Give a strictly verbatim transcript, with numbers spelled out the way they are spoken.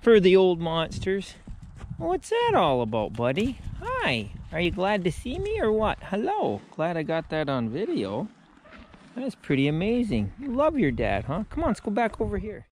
for the old monsters. What's that all about, buddy? Hi. Are you glad to see me or what? Hello. Glad I got that on video. That's pretty amazing. You love your dad, huh? Come on, let's go back over here.